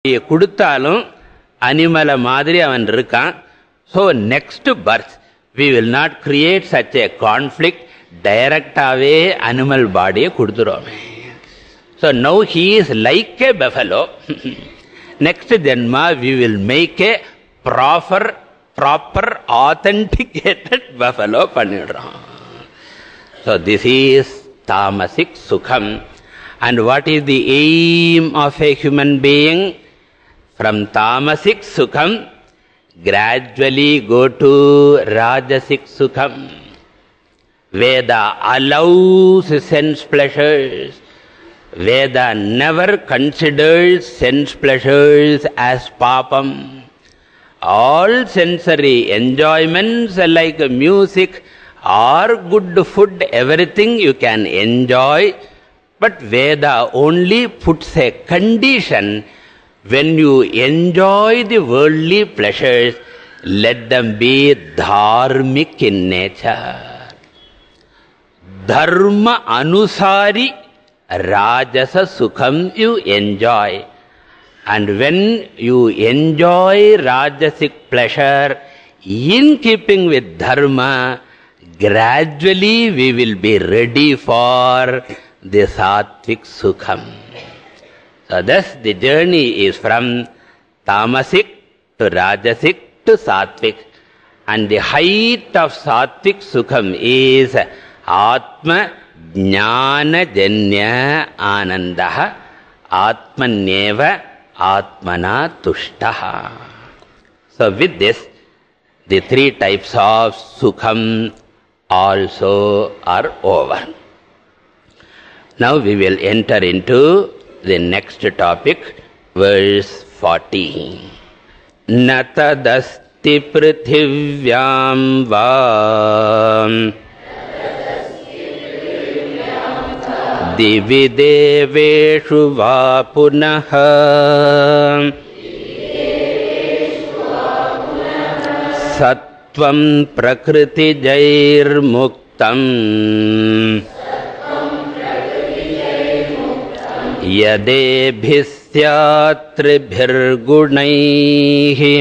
கொடுத்தாலும் அனிமல மாதிரி அவன் இருக்கான். So next birth we will not create such a conflict. டைரக்டாவே அனிமல் பாடியை கொடுத்துருவோமே. So now he is like a buffalo. Next Janma we will make a proper authenticated buffalo பண்ணிடுறோம். So this is tamasic sukham. And what is the aim of a human being? From tamasic sukham gradually go to rajasic sukham. Veda allows sense pleasures. Veda never considers sense pleasures as papam. All sensory enjoyments like music or good food, everything you can enjoy. But Veda only puts a condition. When you enjoy the worldly pleasures, let them be dharmic in nature. Dharma anusari rajasa sukham you enjoy. And when you enjoy rajasic pleasure in keeping with dharma, gradually we will be ready for the sattvic sukham. So thus the journey is from tamasic to rajasic to sattvic. And the height of sattvic sukham is atma jnana janya anandaha atmanyeva atmana tushtaha. So with this, the three types of sukham also are over. Now we will enter into the next topic, verse 40. Natadasti prithivyam vam divi deveshu va punaha sattvam prakriti jair muktam yadebhisyatribhirgunaihi.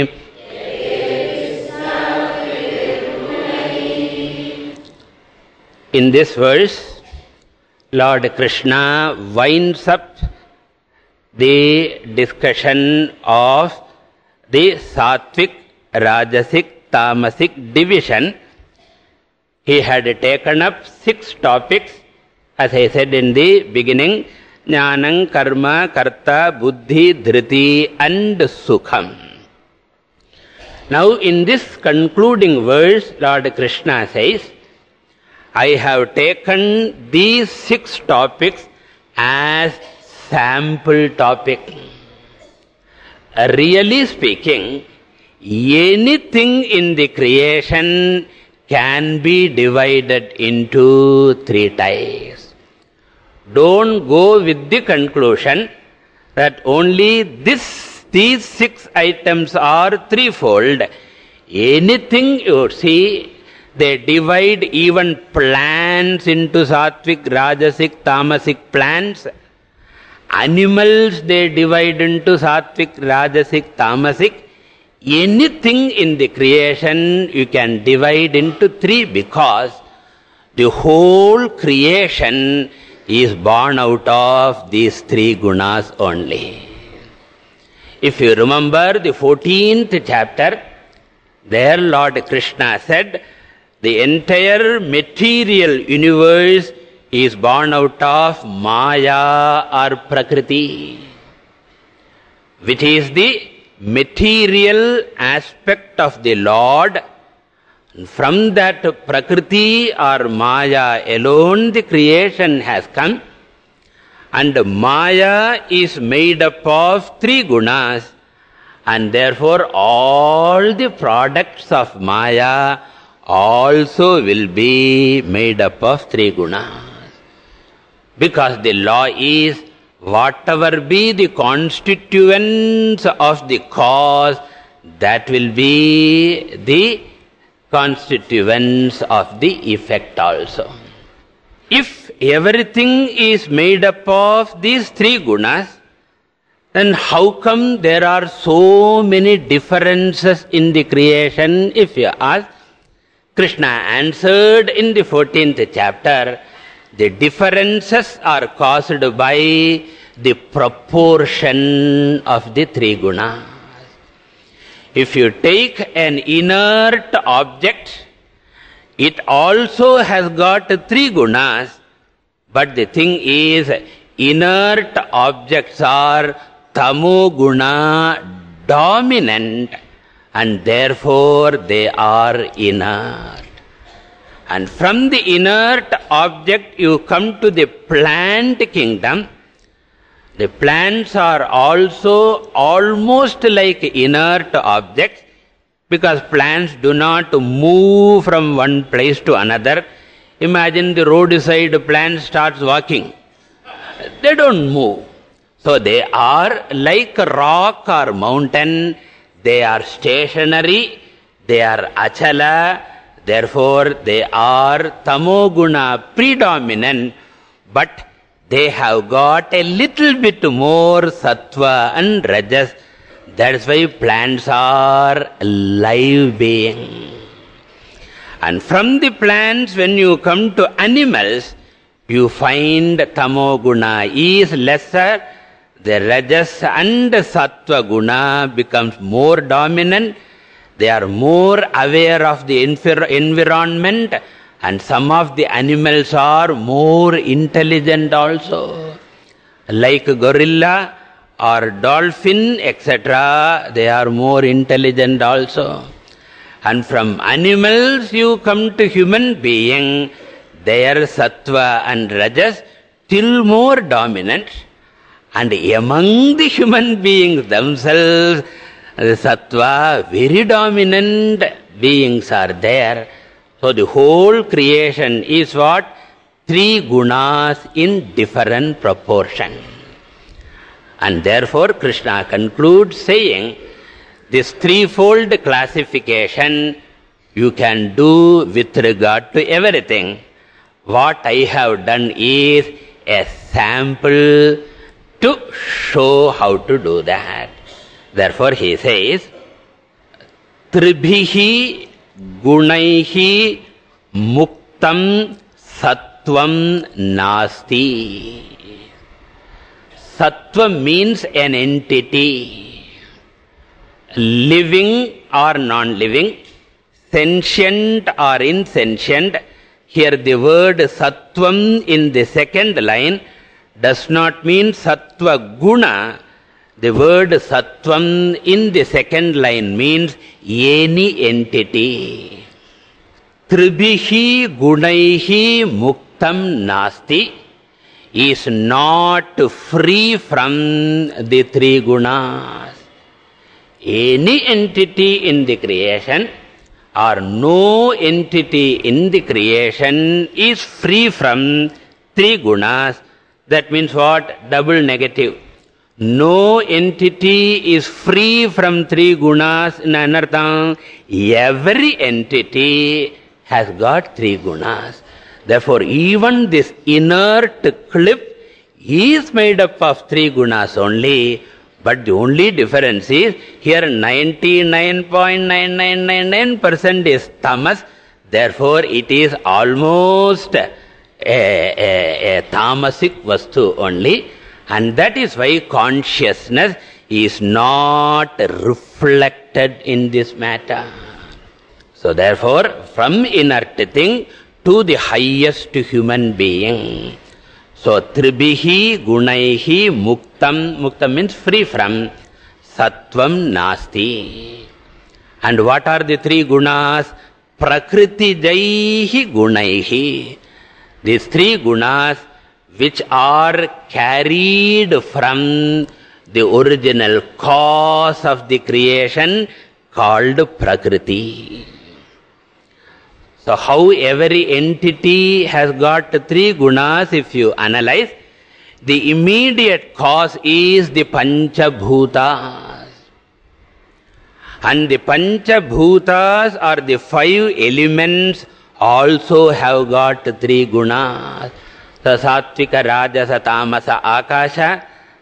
In this verse, Lord Krishna winds up the discussion of the sattvic, rajasic, tamasic division. He had taken up 6 topics, as I said in the beginning: jnanam, karma, karta, buddhi, dhriti and sukham. Now in this concluding verse, Lord Krishna says, I have taken these 6 topics as sample topic. Really speaking, anything in the creation can be divided into 3 types. Don't go with the conclusion that only these 6 items are threefold. Anything you see, they divide even plants into sattvic, rajasic, tamasic plants. Animals they divide into sattvic, rajasic, tamasic. Anything in the creation you can divide into 3, because the whole creation is born out of these 3 gunas only. If you remember the 14th chapter, there Lord Krishna said, the entire material universe is born out of Maya or Prakriti, which is the material aspect of the Lord. From that Prakriti or Maya alone the creation has come. And Maya is made up of 3 gunas. And therefore all the products of Maya also will be made up of 3 gunas. Because the law is, whatever be the constituents of the cause, that will be the constituents of the effect also. If everything is made up of these 3 gunas, Then how come there are so many differences in the creation, if you ask? Krishna answered in the 14th chapter, the differences are caused by the proportion of the three gunas. If you take an inert object, it also has got three gunas, but the thing is, inert objects are tamoguna dominant, and therefore they are inert. And from the inert object you come to the plant kingdom. The plants are also almost like inert objects, because plants do not move from one place to another. Imagine the roadside plant starts walking. They don't move. So they are like a rock or mountain. They are stationary. They are achala. Therefore, they are tamoguna predominant, but they have got a little bit more sattva and rajas. That's why plants are live beings. And from the plants, when you come to animals, you find tamoguna is lesser, the rajas and sattva guna becomes more dominant. They are more aware of the environment, and some of the animals are more intelligent also. Like gorilla or dolphin, etc., they are more intelligent also. And from animals you come to human being, their sattva and rajas still more dominant. And among the human beings themselves, the sattva, very dominant beings are there. So the whole creation is what? Three gunas in different proportion. And therefore Krishna concludes saying, this threefold classification you can do with regard to everything. What I have done is a sample to show how to do that. Therefore he says, Tribhihi gunaihi muktam sattvam nasti. Sattva means an entity, living or non-living, sentient or insentient. Here the word sattvam in the second line does not mean sattva guna. The word sattvam in the second line means any entity. Tribhihi gunaihi muktam nasti is not free from the three gunas. Any entity in the creation or no entity in the creation is free from three gunas. That means what? Double negative. No entity is free from three gunas. In anartham, every entity has got three gunas. Therefore, even this inert clip is made up of three gunas only. But the only difference is, here 99.9999% is tamas. Therefore, it is almost a tamasic vastu only. And that is why consciousness is not reflected in this matter. So therefore, from inert thing to the highest human being. So tribhihi gunaihi muktam. Muktam means free from. Sattvam nasti. And what are the three gunas? Prakriti jaihi gunaihi. These three gunas which are carried from the original cause of the creation called Prakriti. So how every entity has got three gunas, if you analyze, the immediate cause is the Panchabhutas. And the Panchabhutas or the five elements also have got three gunas. So Sattvika, Rajasa, Tamasa, Akasha.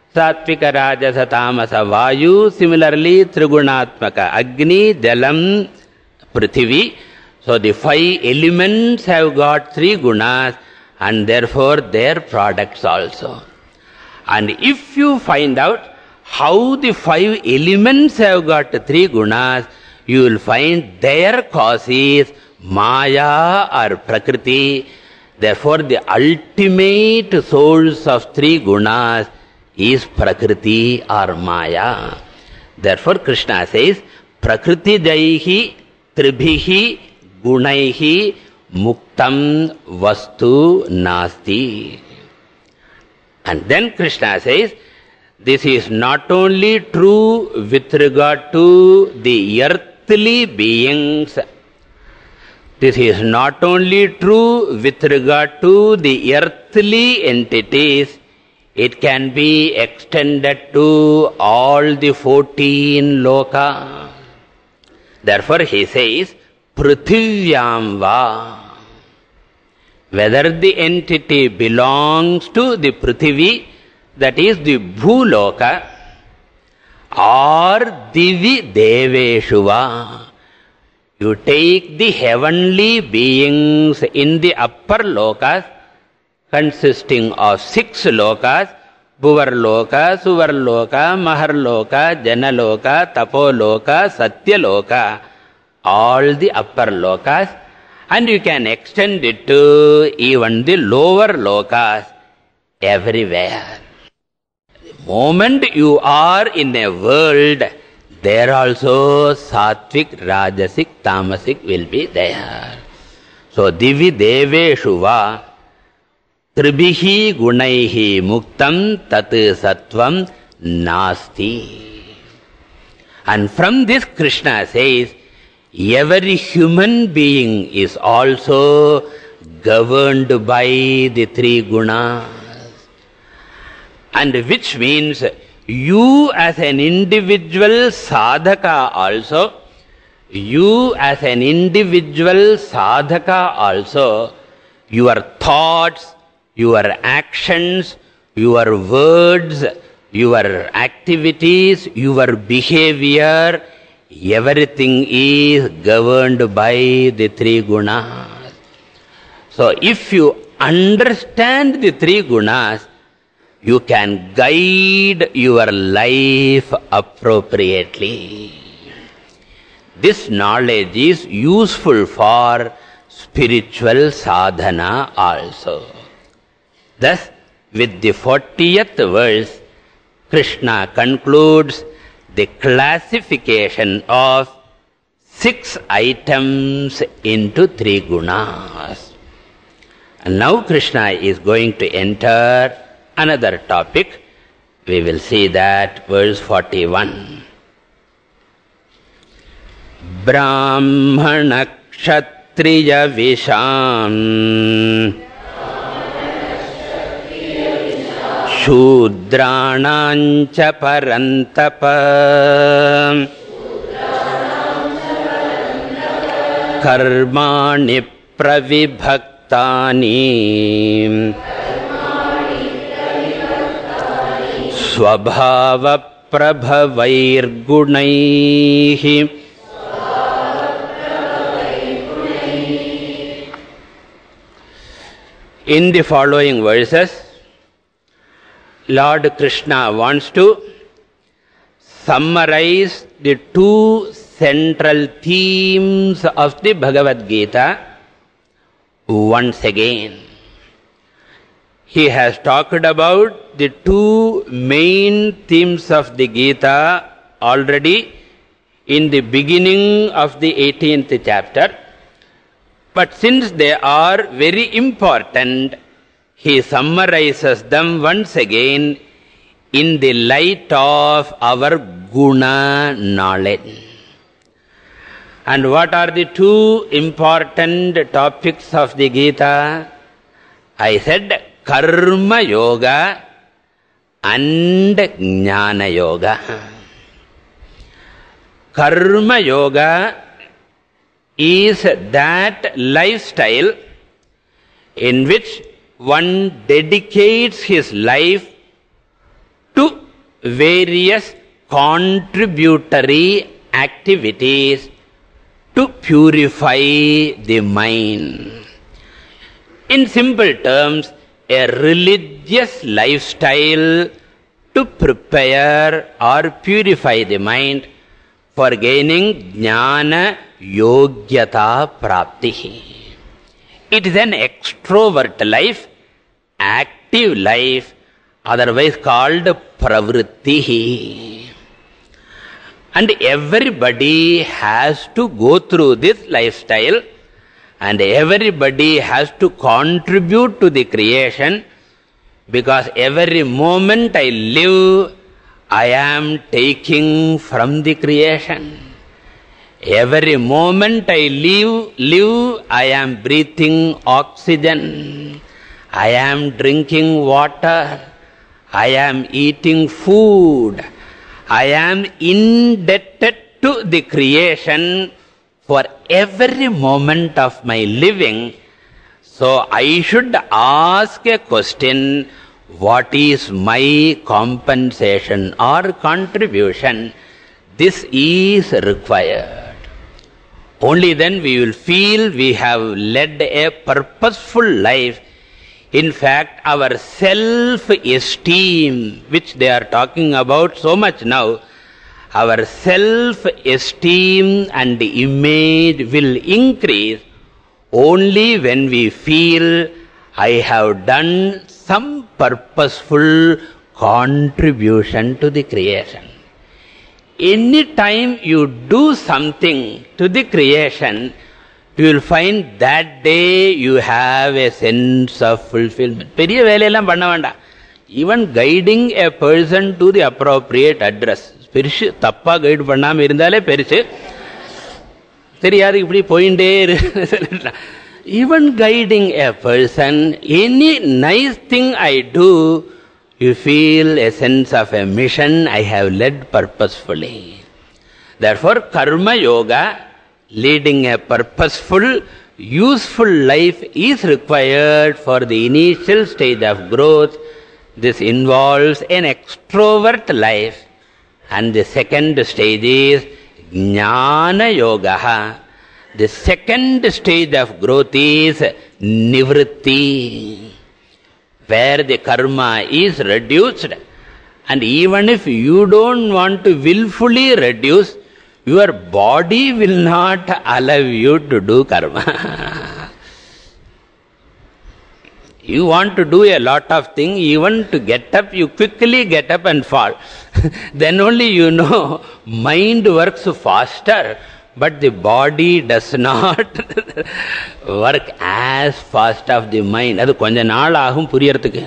Satvika, Rajasa, Tamasa, Vayu. Similarly, Trigunatmaka, Agni, Jalam, Prithvi. So the 5 elements have got 3 gunas and therefore their products also. And if you find out how the 5 elements have got 3 gunas, you will find their cause is Maya or Prakriti. Therefore, the ultimate source of 3 gunas is Prakriti or Maya. Therefore, Krishna says, Prakriti Jaihi Tribhihi Gunaihi Muktam Vastu Nasti. And then Krishna says, this is not only true with regard to the earthly beings. This is not only true with regard to the earthly entities. It can be extended to all the 14 loka. Therefore he says, Prithvyam va. Whether the entity belongs to the Prithvi, that is the Bhuloka, or Divi Deveshu va. You take the heavenly beings in the upper lokas, consisting of 6 lokas, Bhuvarloka, Suvarloka, Maharloka, Janaloka, Tapoloka, Satyaloka, all the upper lokas, and you can extend it to even the lower lokas, everywhere. The moment you are in a world, there also Satvik, Rajasik, Tamasik will be there. So, Divi Deveshu va Tribhihi Gunaihi Muktam Tat Sattvam Nasti. And from this Krishna says, every human being is also governed by the 3 gunas. And which means, you as an individual sadhaka also, your thoughts, your actions, your words, your activities, your behavior, everything is governed by the 3 gunas. So if you understand the 3 gunas, you can guide your life appropriately. This knowledge is useful for spiritual sadhana also. Thus, with the 40th verse, Krishna concludes the classification of 6 items into 3 gunas. And now Krishna is going to enter another topic. We will see that verse 41. Brahmana kshatriya visham Shudranancha parantapa Karmani pravibhaktani Swabhava prabhavair gunaihi. In the following verses, Lord Krishna wants to summarize the 2 central themes of the Bhagavad Gita once again. He has talked about the 2 main themes of the Gita already in the beginning of the 18th chapter. But since they are very important, he summarizes them once again in the light of our guna knowledge. And what are the 2 important topics of the Gita? I said Karma Yoga and Jnana Yoga. Karma Yoga is that lifestyle in which one dedicates his life to various contributory activities to purify the mind. In simple terms, a religious lifestyle to prepare or purify the mind for gaining jnana yogyata prapti. It is an extrovert life, active life, otherwise called pravritti. And everybody has to go through this lifestyle, and everybody has to contribute to the creation, because every moment I live, I am taking from the creation. Every moment I live, I am breathing oxygen. I am drinking water. I am eating food. I am indebted to the creation for every moment of my living. So I should ask a question, what is my compensation or contribution? This is required. Only then we will feel we have led a purposeful life. In fact, our self-esteem, which they are talking about so much now, our self-esteem and image will increase only when we feel I have done some purposeful contribution to the creation. Any time you do something to the creation, you will find that day you have a sense of fulfillment. Periya velayellam panna vanda. Even guiding a person to the appropriate address. Perish tappa guide pannama irundale perish. Theriyadu ipdi poinde. Even guiding a person, any nice thing I do, you feel a sense of a mission I have led purposefully. Therefore, karma yoga, leading a purposeful, useful life is required for the initial stage of growth. This involves an extrovert life. And the second stage is jnana yoga. The second stage of growth is nivritti, where the karma is reduced. And even if you don't want to willfully reduce, your body will not allow you to do karma. You want to do a lot of things, even to get up, you quickly get up and fall. Then only you know, mind works faster, but the body does not work as fast as the mind. Adu konja naal agum puriyarathukku.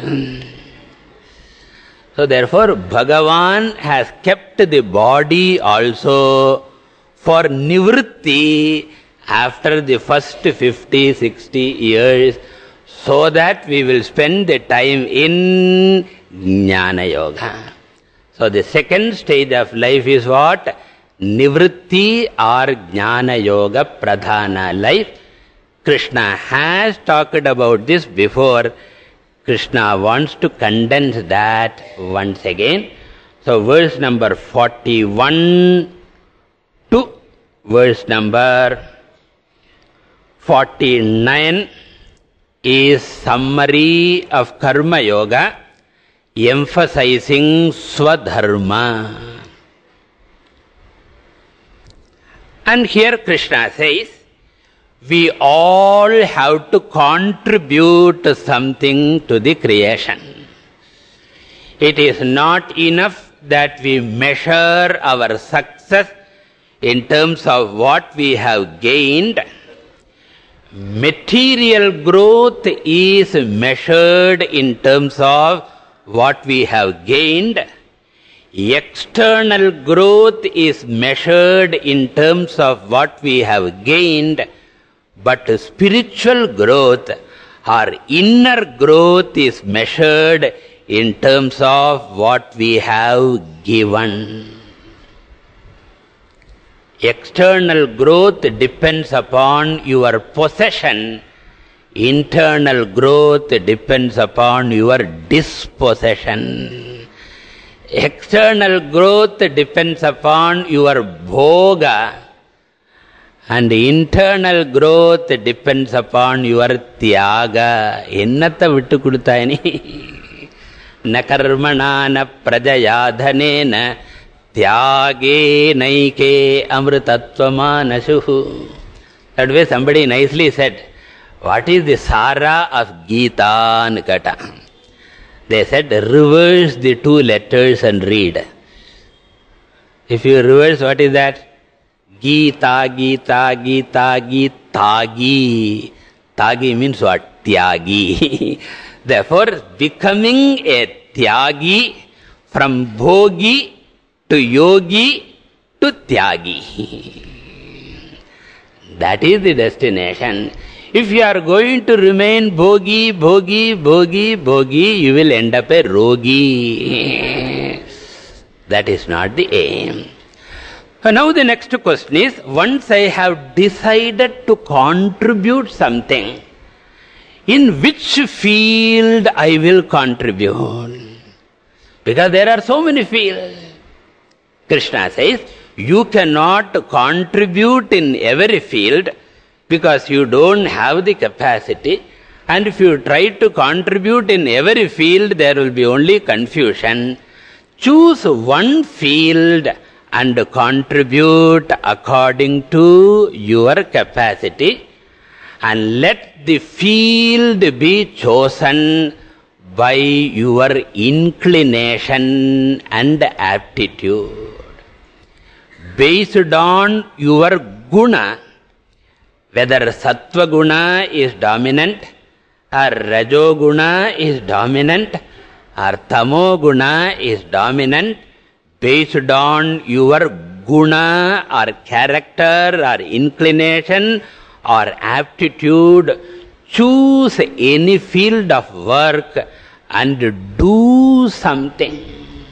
So therefore, Bhagavan has kept the body also for nivritti after the first 50, 60 years, so that we will spend the time in jnana yoga. So the second stage of life is what? Nivritti or jnana yoga pradhana life. Krishna has talked about this before. Krishna wants to condense that once again. So verse number 41 to verse number 49 is summary of karma yoga, emphasizing swadharma. And here Krishna says, we all have to contribute something to the creation. It is not enough that we measure our success in terms of what we have gained. Material growth is measured in terms of what we have gained. External growth is measured in terms of what we have gained. But spiritual growth or inner growth is measured in terms of what we have given. External growth depends upon your possession. Internal growth depends upon your dispossession. External growth depends upon your bhoga, and internal growth depends upon your tyaga. Ennatha vittu kuduthaini? Na karmana na prajayadhanena tyage naike amritatvamanasu. That way somebody nicely said, what is the sara of Gita? Nikata. They said, reverse the 2 letters and read. If you reverse, what is that? Gita, Gita, Gita, Gitagi. Tagi means what? Tyagi. Therefore, becoming a Tyagi from Bhogi to Yogi to Tyagi. That is the destination. If you are going to remain bhogi, bhogi, bhogi, bhogi, you will end up a rogi. That is not the aim. Now the next question is, once I have decided to contribute something, in which field I will contribute? Because there are so many fields. Krishna says, you cannot contribute in every field, because you don't have the capacity, and if you try to contribute in every field, there will be only confusion. Choose one field and contribute according to your capacity, and let the field be chosen by your inclination and aptitude. Based on your guna, whether sattva guna is dominant, or rajo guna is dominant, or tamo guna is dominant, based on your guna or character or inclination or aptitude, choose any field of work and do something.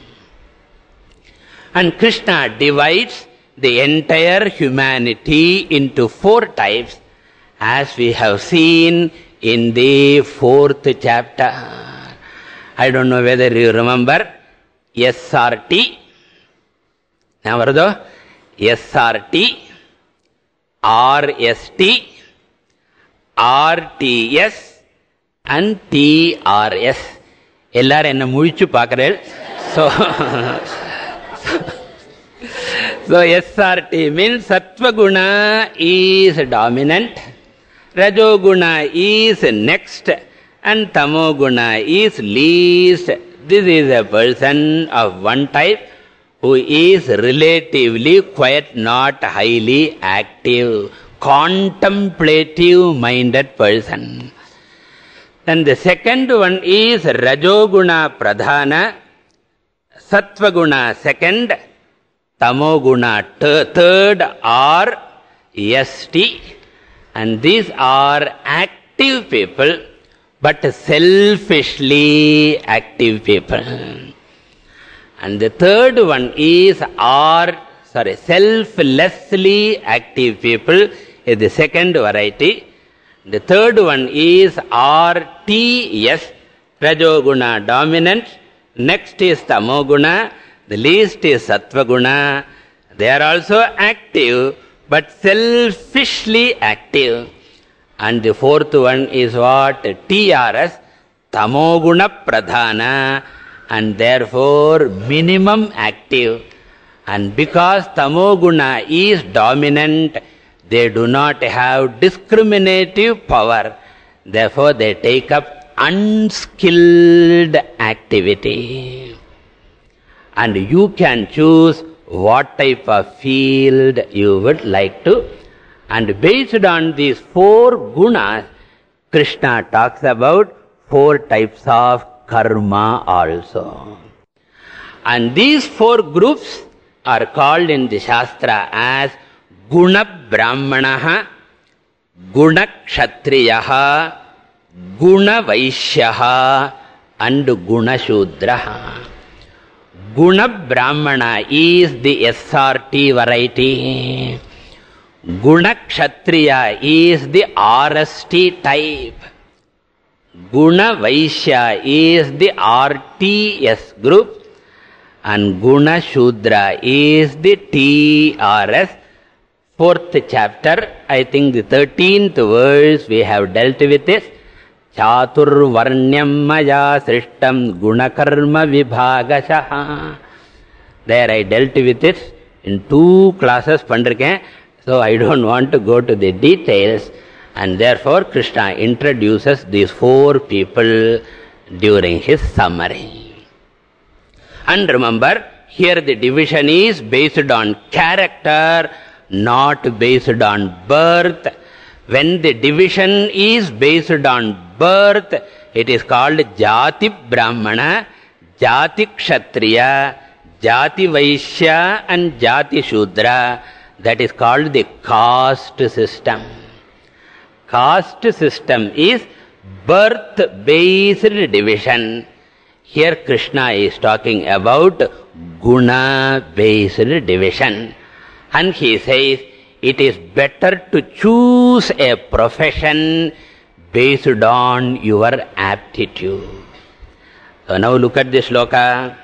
And Krishna divides the entire humanity into 4 types, as we have seen in the 4th chapter. I don't know whether you remember SRT. Now, SRT, RST, RTS and TRS. Ellarum enna mulichu paakrel. So SRT means sattva guna is dominant, rajo guna is next, and tamo guna is least. This is a person of one type who is relatively quite not highly active, contemplative minded person. Then the second one is rajo guna pradhana, sattva guna second, tamo guna third or ST, and these are active people, but selfishly active people. And the third one is selflessly active people is the second variety. The third one is RTS, rajoguna dominant. Next is tamoguna. The least is sattva guna. They are also active, but selfishly active. And the fourth one is what? TRS, tamoguna pradhana, and therefore minimum active. And because tamoguna is dominant, they do not have discriminative power. Therefore, they take up unskilled activity. And you can choose what type of field you would like to. And based on these 4 gunas, Krishna talks about 4 types of karma also. And these 4 groups are called in the Shastra as Guna Brahmanaha, Guna Kshatriyaha, Guna Vaishyaha, and Guna Shudraha. Guna Brahmana is the SRT variety. Guna Kshatriya is the RST type. Guna Vaishya is the RTS group. And Guna Shudra is the TRS, 4th chapter. I think the 13th verse we have dealt with this. Chatur Varnyam Maya Srishtam Gunakarma Vibhagashaha. There I dealt with it in 2 classes Pandrike. So I don't want to go to the details. And therefore Krishna introduces these 4 people during his summary. And remember, here the division is based on character, not based on birth. When the division is based on birth, it is called Jati Brahmana, Jati Kshatriya, Jati Vaishya and Jati Shudra. That is called the caste system. Caste system is birth-based division. Here Krishna is talking about guna-based division. And he says, it is better to choose a profession based on your aptitude. So now look at this sloka.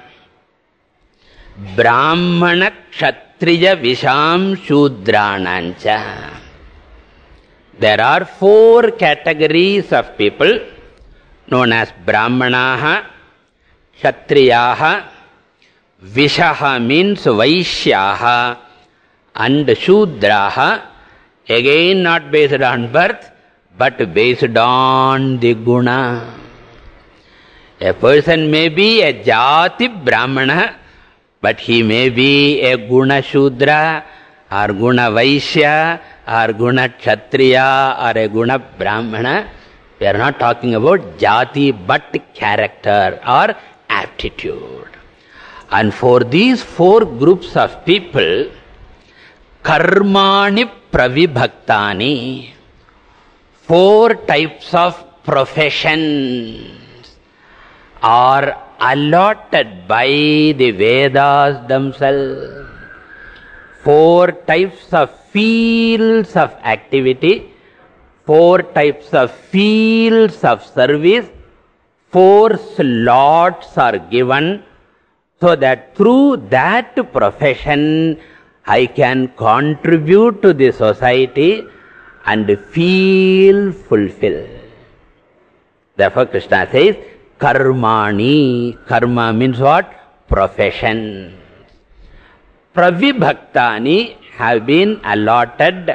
Brahmana Kshatriya Visham Shudranancha. There are 4 categories of people known as Brahmanaha, Kshatriyaha, Vishaha means Vaishyaha, and Shudraha, again not based on birth, but based on the guna. A person may be a Jati Brahmana, but he may be a Guna Shudra, or Guna Vaishya, or Guna Kshatriya, or a Guna Brahmana. We are not talking about Jati, but character or aptitude. And for these 4 groups of people, Karmani Pravibhaktani, 4 types of professions are allotted by the Vedas themselves. 4 types of fields of activity, 4 types of fields of service, 4 slots are given, so that through that profession I can contribute to the society and feel fulfilled. Therefore Krishna says, Karmani. Karma means what? Profession. Pravibhaktani have been allotted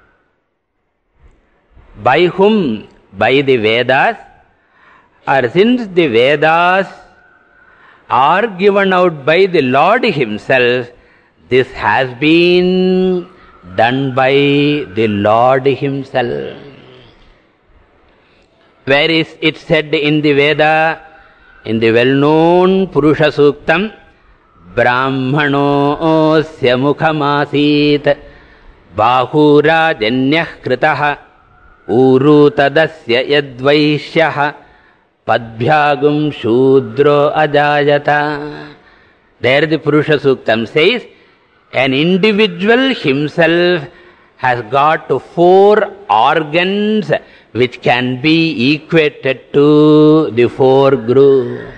by whom? By the Vedas. Or since the Vedas are given out by the Lord himself, this has been done by the Lord himself. Where is it said in the Veda? In the well-known Purusha Suktam, Brahmano osya mukhamasit bahura janyah kritaha uru tadasya yadvaishyaha padbhyagum shudro ajayata. There the Purusha Suktam says, an individual himself has got 4 organs which can be equated to the 4 groups.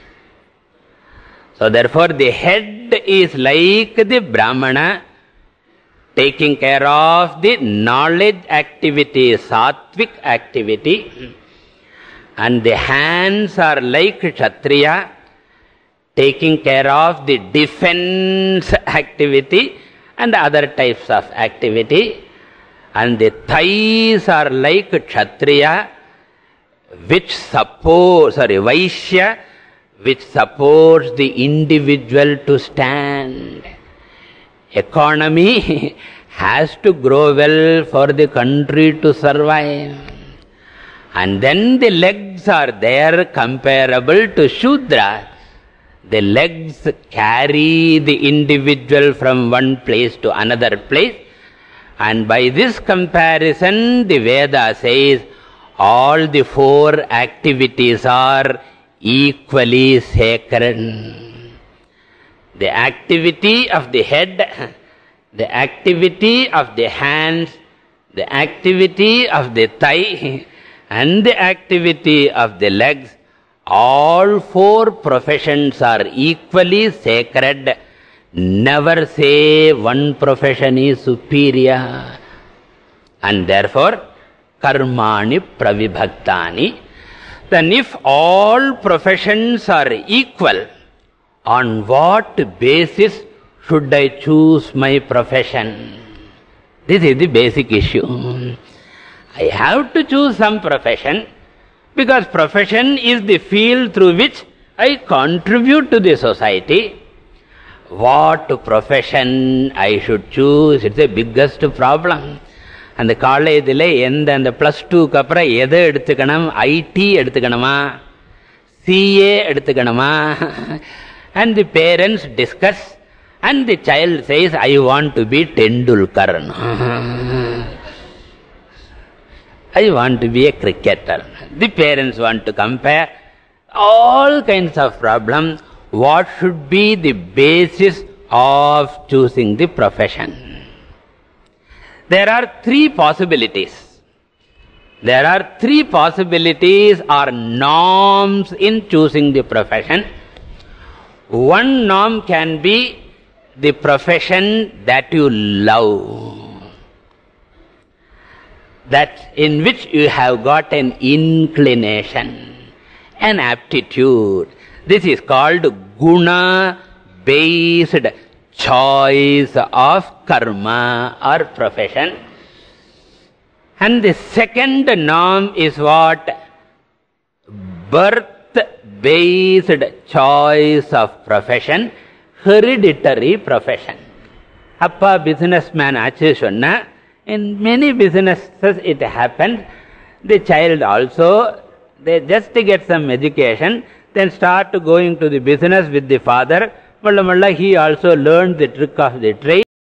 So therefore the head is like the Brahmana, taking care of the knowledge activity, sattvic activity, and the hands are like Kshatriya, taking care of the defense activity and other types of activity, and the thighs are like Kshatriya, which supports, Vaishya, which supports the individual to stand. Economy has to grow well for the country to survive. And then the legs are there comparable to Shudra. The legs carry the individual from one place to another place. And by this comparison, the Veda says all the 4 activities are equally sacred. The activity of the head, the activity of the hands, the activity of the thigh, and the activity of the legs, all four professions are equally sacred. Never say one profession is superior. And therefore, karmani pravibhaktani. Then if all professions are equal, on what basis should I choose my profession? This is the basic issue. I have to choose some profession because profession is the field through which I contribute to the society. What profession I should choose? It's the biggest problem. And the college and the plus 2 kapra எதை எடுத்துக்கணும்? IT எடுத்துக்கணுமா? CA எடுத்துக்கணுமா? And the parents discuss and the child says, I want to be Tendulkar. I want to be a cricketer. The parents want to compare. All kinds of problems. What should be the basis of choosing the profession? There are three possibilities. There are three possibilities or norms in choosing the profession. One norm can be the profession that you love, that in which you have got an inclination, an aptitude. This is called guna-based choice of karma or profession. And the second norm is what? Birth-based choice of profession, hereditary profession. Appa businessman achu sonna, in many businesses it happens. The child also, they just get some education, then start going to the business with the father. He also learned the trick of the trade.